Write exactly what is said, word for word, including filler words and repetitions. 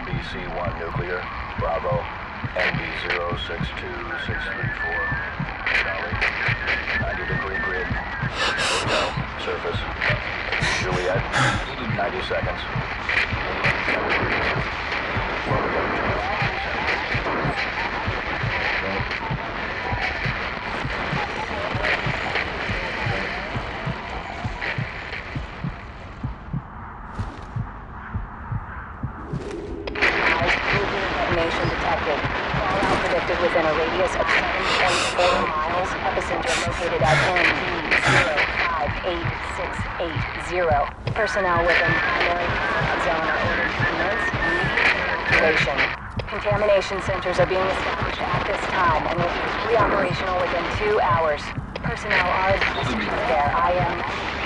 B C one nuclear, Bravo, N B zero six two six three four, Charlie, ninety degree grid, hotel, surface, Juliet, ninety seconds. Detonation detected. Fallout predicted within a radius of seven point four miles. Epicenter located at N B zero five eight six eight zero. Personnel within primary contact zone are ordered to commence immediate evacuation. Contamination centers are being established at this time and will be fully operational within two hours. Personnel are advised to prepare I M